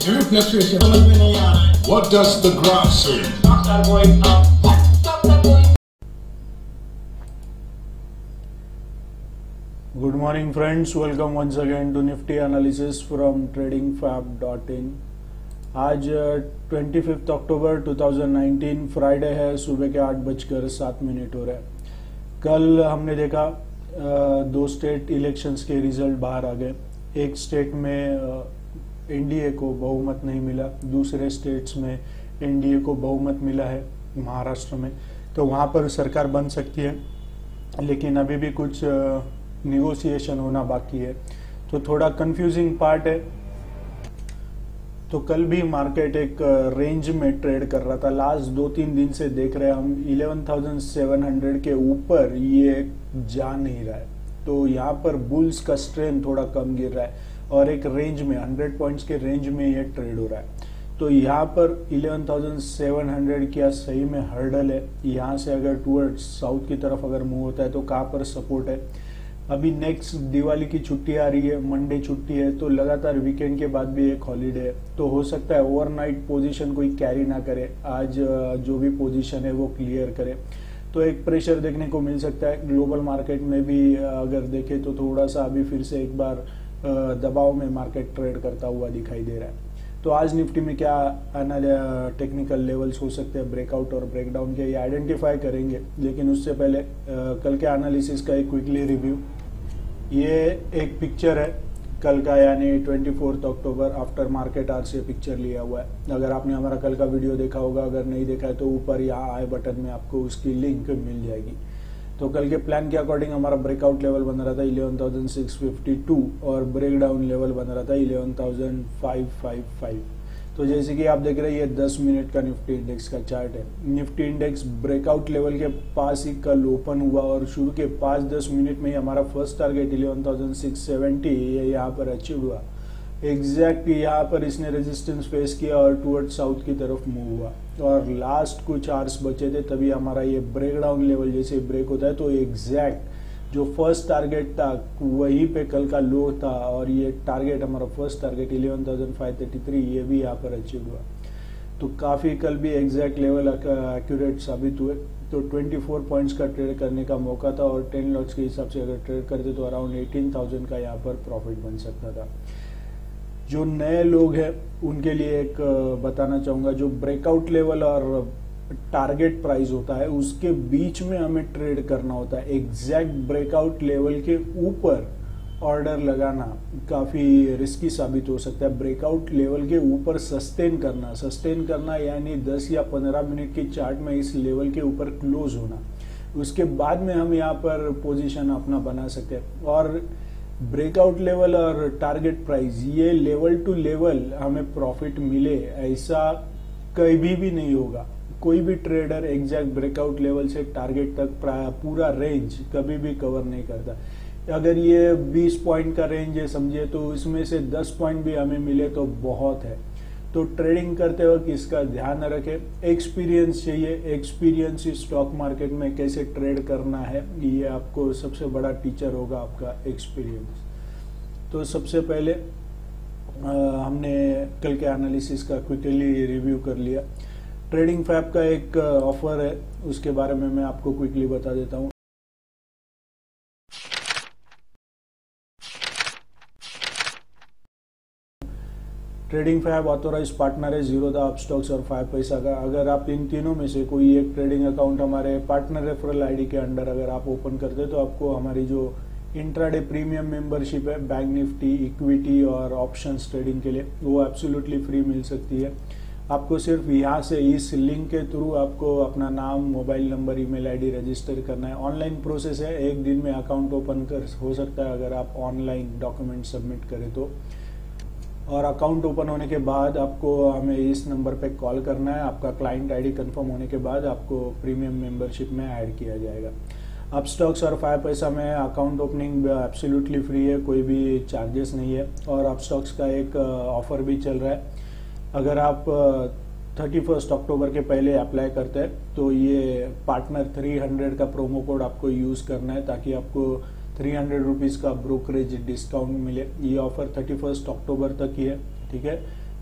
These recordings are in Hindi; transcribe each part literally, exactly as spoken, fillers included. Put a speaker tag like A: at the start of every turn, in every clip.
A: Penetration समझ में नहीं आ रहा है. What does the graph say? Stocks are going up. What? Stocks are going.
B: Good morning, friends. Welcome once again to Nifty analysis from trading fab dot in. आज पच्चीस अक्टूबर दो हज़ार उन्नीस फ्राइडे है. सुबह के आठ बजकर सात मिनट हो रहे हैं. कल हमने देखा दो स्टेट इलेक्शंस के रिजल्ट बाहर आ गए. एक स्टेट में एनडीए को बहुमत नहीं मिला, दूसरे स्टेट्स में एनडीए को बहुमत मिला है महाराष्ट्र में. तो वहाँ पर सरकार बन सकती है, लेकिन अभी भी कुछ निगोशिएशन होना बाकी है. तो थोड़ा कंफ्यूजिंग पार्ट है. तो कल भी मार्केट एक रेंज में ट्रेड कर रहा था. लास्ट दो तीन दिन से देख रहे हैं हम ग्यारह हज़ार सात सौ के ऊपर ये जा नहीं रहा है. तो यहाँ पर बुल्स का स्ट्रेंथ थोड़ा कम गिर रहा है और एक रेंज में सौ पॉइंट्स के रेंज में ये ट्रेड हो रहा है. तो यहाँ पर ग्यारह हज़ार सात सौ क्या सही में हर्डल है? यहाँ से अगर टूवर्ड्स साउथ की तरफ अगर मूव होता है तो कहाँ पर सपोर्ट है? अभी नेक्स्ट दिवाली की छुट्टी आ रही है, मंडे छुट्टी है, तो लगातार वीकेंड के बाद भी एक हॉलीडे है. तो हो सकता है ओवरनाइट पोजीशन कोई कैरी ना करे, आज जो भी पोजीशन है वो क्लियर करे. तो एक प्रेशर देखने को मिल सकता है. ग्लोबल मार्केट में भी अगर देखें तो थोड़ा सा अभी फिर से एक बार दबाव में मार्केट ट्रेड करता हुआ दिखाई दे रहा है. तो आज निफ्टी में क्या टेक्निकल लेवल्स हो सकते हैं, ब्रेकआउट और ब्रेकडाउन के, ये आइडेंटिफाई करेंगे. लेकिन उससे पहले कल के एनालिसिस का एक क्विकली रिव्यू. ये एक पिक्चर है कल का, यानी चौबीस अक्टूबर आफ्टर मार्केट आर से पिक्चर लिया हुआ है. अगर आपने हमारा कल का वीडियो देखा होगा, अगर नहीं देखा है तो ऊपर यहाँ आई बटन में आपको उसकी लिंक मिल जाएगी. तो कल के प्लान के अकॉर्डिंग हमारा ब्रेकआउट लेवल बन रहा था ग्यारह हज़ार छह सौ बावन और ब्रेकडाउन लेवल बन रहा था ग्यारह हज़ार पाँच सौ पचपन. तो जैसे कि आप देख रहे हैं ये दस मिनट का निफ्टी इंडेक्स का चार्ट है. निफ्टी इंडेक्स ब्रेकआउट लेवल के पास ही कल ओपन हुआ और शुरू के पाँच दस मिनट में ही हमारा फर्स्ट टारगेट ग्यारह हज़ार छह सौ सत्तर ये यहाँ पर अचीव हुआ. एग्जैक्ट यहाँ पर इसने रेजिस्टेंस फेस किया और टूवर्ड साउथ की तरफ मूव हुआ और लास्ट कुछ आवर्स बचे थे, तभी हमारा ये ब्रेकडाउन लेवल जैसे ब्रेक होता है तो एग्जैक्ट जो फर्स्ट टारगेट था वहीं पे कल का लो था और ये टारगेट हमारा फर्स्ट टारगेट ग्यारह हज़ार पाँच सौ तैंतीस ये भी यहाँ पर अचीव हुआ. तो काफ़ी कल भी एग्जैक्ट लेवल एक्यूरेट साबित हुए. तो चौबीस पॉइंट्स का ट्रेड करने का मौका था और टेन लॉट्स के हिसाब से अगर ट्रेड करते तो अराउंड अठारह हज़ार का यहाँ पर प्रॉफिट बन सकता था. जो नए लोग हैं उनके लिए एक बताना चाहूँगा, जो ब्रेकआउट लेवल और टारगेट प्राइस होता है उसके बीच में हमें ट्रेड करना होता है. एग्जैक्ट ब्रेकआउट लेवल के ऊपर ऑर्डर लगाना काफ़ी रिस्की साबित हो सकता है. ब्रेकआउट लेवल के ऊपर सस्टेन करना सस्टेन करना यानी दस या पंद्रह मिनट की चार्ट में इस लेवल के ऊपर क्लोज होना, उसके बाद में हम यहाँ पर पोजीशन अपना बना सकते हैं. और ब्रेकआउट लेवल और टारगेट प्राइस ये लेवल टू लेवल हमें प्रॉफिट मिले ऐसा कभी भी नहीं होगा. कोई भी ट्रेडर एग्जैक्ट ब्रेकआउट लेवल से टारगेट तक पूरा रेंज कभी भी कवर नहीं करता. अगर ये बीस पॉइंट का रेंज है समझिए, तो इसमें से दस पॉइंट भी हमें मिले तो बहुत है. तो ट्रेडिंग करते वक्त इसका ध्यान रखें. एक्सपीरियंस चाहिए. एक्सपीरियंस इस स्टॉक मार्केट में कैसे ट्रेड करना है ये आपको सबसे बड़ा टीचर होगा, आपका एक्सपीरियंस. तो सबसे पहले आ, हमने कल के एनालिसिस का क्विकली रिव्यू कर लिया. ट्रेडिंग फैब का एक ऑफर है, उसके बारे में मैं आपको क्विकली बता देता हूँ. ट्रेडिंग फैब ऑथोराइज पार्टनर है जीरोधा, अपस्टॉक्स और फाइव पैसा का. अगर आप इन तीनों में से कोई एक ट्रेडिंग अकाउंट हमारे पार्टनर रेफरल आईडी के अंडर अगर आप ओपन करते हैं तो आपको हमारी जो इंट्राडे प्रीमियम मेंबरशिप है बैंक निफ्टी, इक्विटी और ऑप्शंस ट्रेडिंग के लिए, वो एब्सोल्युटली फ्री मिल सकती है. आपको सिर्फ यहाँ से इस लिंक के थ्रू आपको अपना नाम, mobile number, email ID register करना है. ऑनलाइन प्रोसेस है, एक दिन में अकाउंट ओपन कर हो सकता है अगर आप ऑनलाइन डॉक्यूमेंट सबमिट करें तो. और अकाउंट ओपन होने के बाद आपको हमें इस नंबर पे कॉल करना है. आपका क्लाइंट आईडी कंफर्म होने के बाद आपको प्रीमियम मेंबरशिप में ऐड किया जाएगा. अपस्टॉक्स और फाइव पैसा में अकाउंट ओपनिंग एब्सोल्युटली फ्री है, कोई भी चार्जेस नहीं है. और अपस्टॉक्स का एक ऑफर भी चल रहा है. अगर आप थर्टी फर्स्ट अक्टूबर के पहले अप्लाई करते हैं तो ये पार्टनर तीन सौ का प्रोमो कोड आपको यूज़ करना है ताकि आपको थ्री हंड्रेड रुपीज़ का ब्रोकरेज डिस्काउंट मिले. ये ऑफर थर्टी फर्स्ट अक्टूबर तक ही है, ठीक है.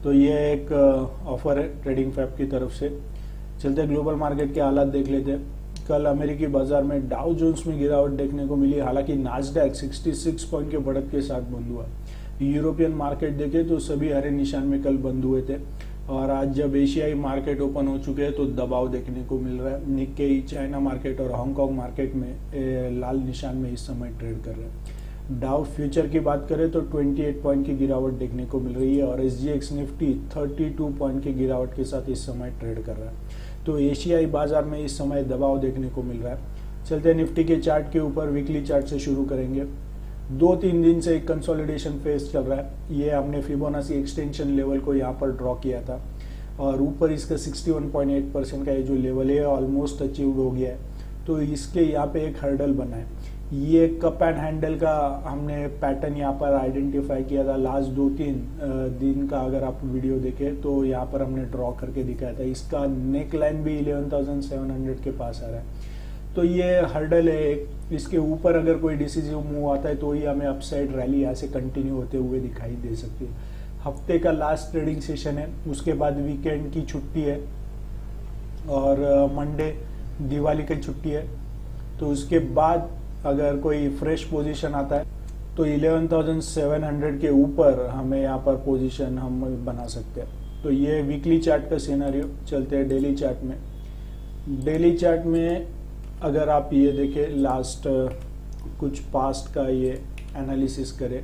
B: तो ये एक ऑफर है ट्रेडिंग फैब की तरफ से। चलते ग्लोबल मार्केट के हालात देख लेते हैं। कल अमेरिकी बाजार में डाउ जोन्स में गिरावट देखने को मिली, हालांकि नास्डैक छियासठ पॉइंट के बढ़त के साथ बंद हुआ। यूरोपियन मार्केट देखे तो सभी हरे निशान में कल बंद हुए थे, और आज जब एशियाई मार्केट ओपन हो चुके हैं तो दबाव देखने को मिल रहा है। निक्केई, चाइना मार्केट और हांगकांग मार्केट में ए, लाल निशान में इस समय ट्रेड कर रहे हैं। डाउ फ्यूचर की बात करें तो अट्ठाईस पॉइंट की गिरावट देखने को मिल रही है, और एसजीएक्स निफ्टी बत्तीस पॉइंट की गिरावट के साथ इस समय ट्रेड कर रहा है। तो एशियाई बाजार में इस समय दबाव देखने को मिल रहा है। चलते हैं निफ्टी के चार्ट के ऊपर, वीकली चार्ट से शुरू करेंगे। दो तीन दिन से एक कंसोलिडेशन फेज चल रहा है। ये हमने फिबोनाची एक्सटेंशन लेवल को यहाँ पर ड्रॉ किया था, और ऊपर इसका इकसठ पॉइंट आठ परसेंट का ये जो लेवल है ऑलमोस्ट अचीव हो गया है। तो इसके यहाँ पे एक हर्डल बना है। ये कप एंड हैंडल का हमने पैटर्न यहाँ पर आइडेंटिफाई किया था लास्ट दो तीन दिन का। अगर आप वीडियो देखें तो यहाँ पर हमने ड्रॉ करके दिखाया था। इसका नेक लाइन भी ग्यारह हज़ार सात सौ के पास आ रहा है। तो ये हर्डल है एक। इसके ऊपर अगर कोई डिसीजिव मूव आता है तो ही हमें अपसाइड रैली यहाँ से कंटिन्यू होते हुए दिखाई दे सकती है। हफ्ते का लास्ट ट्रेडिंग सेशन है, उसके बाद वीकेंड की छुट्टी है, और मंडे दिवाली की छुट्टी है। तो उसके बाद अगर कोई फ्रेश पोजीशन आता है तो ग्यारह हज़ार सात सौ के ऊपर हमें यहाँ पर पोजीशन हम बना सकते हैं। तो ये वीकली चार्ट का सिनेरियो। चलते हैं डेली चार्ट में। डेली चार्ट में अगर आप ये देखें, लास्ट कुछ पास्ट का ये एनालिसिस करें,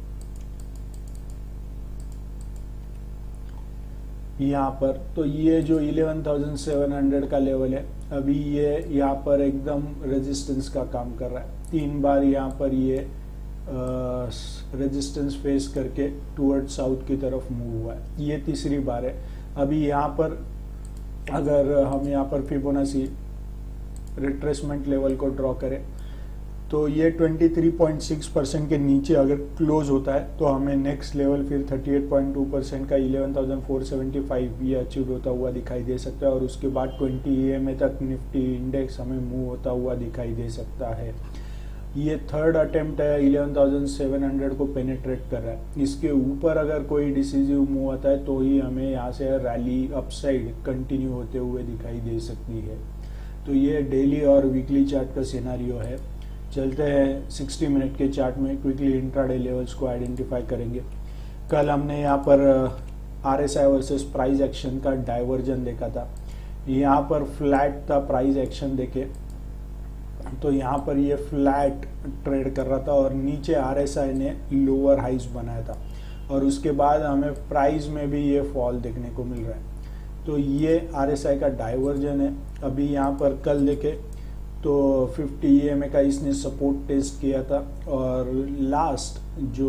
B: यहाँ पर तो ये जो ग्यारह हज़ार सात सौ का लेवल है, अभी ये यहाँ पर एकदम रेजिस्टेंस का काम कर रहा है। तीन बार यहाँ पर ये रेजिस्टेंस फेस करके टुवर्ड साउथ की तरफ मूव हुआ है। ये तीसरी बार है। अभी यहाँ पर अगर हम यहाँ पर फिबोनाची रिट्रेसमेंट लेवल को ड्रॉ करें तो ये तेईस पॉइंट छह परसेंट के नीचे अगर क्लोज होता है तो हमें नेक्स्ट लेवल फिर अड़तीस पॉइंट दो परसेंट का ग्यारह हज़ार चार सौ पचहत्तर ये अचीव होता हुआ दिखाई दे सकता है, और उसके बाद बीस ईएमए तक निफ्टी इंडेक्स हमें मूव होता हुआ दिखाई दे सकता है। ये थर्ड अटेम्प्ट है, ग्यारह हज़ार सात सौ को पेनिट्रेट कर रहा है। इसके ऊपर अगर कोई डिसीजिव मूव आता है तो ही हमें यहाँ से रैली अपसाइड कंटिन्यू होते हुए दिखाई दे सकती है। तो ये डेली और वीकली चार्ट का सिनेरियो है। चलते हैं साठ मिनट के चार्ट में। क्विकली इंट्राडे लेवल्स को आइडेंटिफाई करेंगे। कल हमने यहाँ पर आरएसआई वर्सेस प्राइस एक्शन का डाइवर्जन देखा था। यहाँ पर फ्लैट था प्राइस एक्शन देखे तो यहाँ पर ये फ्लैट ट्रेड कर रहा था, और नीचे आरएसआई ने लोअर हाइज बनाया था, और उसके बाद हमें प्राइस में भी ये फॉल देखने को मिल रहा है। तो ये आरएसआई का डाइवर्जन है। अभी यहाँ पर कल देखे तो पचास ईएमए का इसने सपोर्ट टेस्ट किया था, और लास्ट जो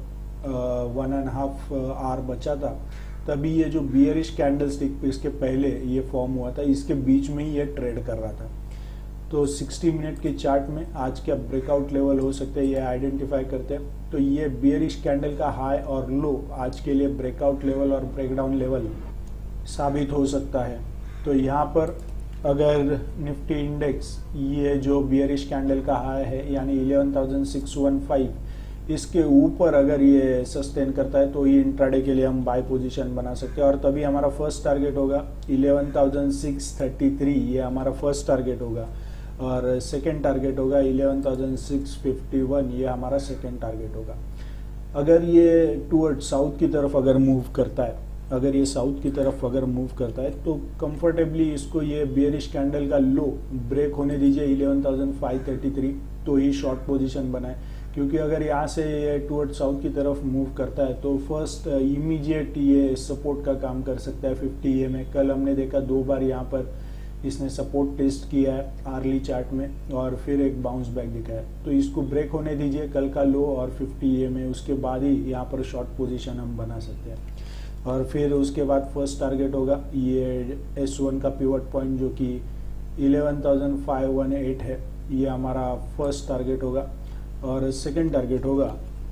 B: वन एंड हाफ आवर बचा था तभी ये जो बियरिश कैंडल स्टिक इसके पहले ये फॉर्म हुआ था, इसके बीच में ही ये ट्रेड कर रहा था। तो साठ मिनट के चार्ट में आज क्या ब्रेकआउट लेवल हो सकते हैं ये आइडेंटिफाई करते हैं। तो ये बियरिश कैंडल का हाई और लो आज के लिए ब्रेकआउट लेवल और ब्रेकडाउन लेवल साबित हो सकता है। तो यहाँ पर अगर निफ्टी इंडेक्स ये जो बियरिश कैंडल का हाई है यानी ग्यारह हज़ार छह सौ पंद्रह, इसके ऊपर अगर ये सस्टेन करता है तो ये इंट्राडे के लिए हम बाय पोजीशन बना सकते हैं, और तभी हमारा फर्स्ट टारगेट होगा ग्यारह हज़ार छह सौ तैंतीस, ये हमारा फर्स्ट टारगेट होगा, और सेकेंड टारगेट होगा ग्यारह हज़ार छह सौ इक्यावन, ये हमारा सेकेंड टारगेट होगा। अगर ये टूवर्ड साउथ की तरफ अगर मूव करता है अगर ये साउथ की तरफ अगर मूव करता है तो कंफर्टेबली इसको ये बियरिश कैंडल का लो ब्रेक होने दीजिए ग्यारह हज़ार पाँच सौ तैंतीस, तो ही शॉर्ट पोजीशन बनाए। क्योंकि अगर यहाँ से ये टूवर्ड साउथ की तरफ मूव करता है तो फर्स्ट इमीडिएट ये सपोर्ट का काम कर सकता है पचास ईएमए। कल हमने देखा दो बार यहाँ पर इसने सपोर्ट टेस्ट किया है आर्ली चार्ट में, और फिर एक बाउंस बैक दिखाया। तो इसको ब्रेक होने दीजिए कल का लो और पचास ईएमए, उसके बाद ही यहाँ पर शॉर्ट पोजीशन हम बना सकते हैं। और फिर उसके बाद फर्स्ट टारगेट होगा ये एस वन का पिवट पॉइंट जो कि ग्यारह हज़ार पाँच सौ अठारह है, ये हमारा फर्स्ट टारगेट होगा। और सेकंड टारगेट होगा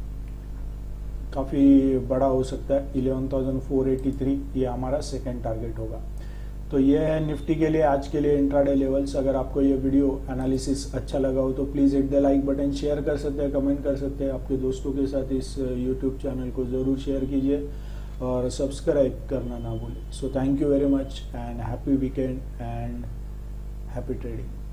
B: काफ़ी बड़ा हो सकता है ग्यारह हज़ार चार सौ तिरासी, ये हमारा सेकंड टारगेट होगा। तो ये है निफ्टी के लिए आज के लिए इंट्राडे लेवल्स। अगर आपको ये वीडियो एनालिसिस अच्छा लगा हो तो please hit the like button, share कर सकते हैं, कमेंट कर सकते हैं, आपके दोस्तों के साथ इस यूट्यूब चैनल को ज़रूर शेयर कीजिए। और सब्सक्राइब करना ना भूलें। So thank you very much and happy weekend and happy trading.